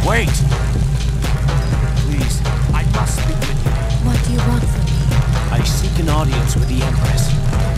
Wait! Please, I must speak with you. What do you want from me? I seek an audience with the Empress.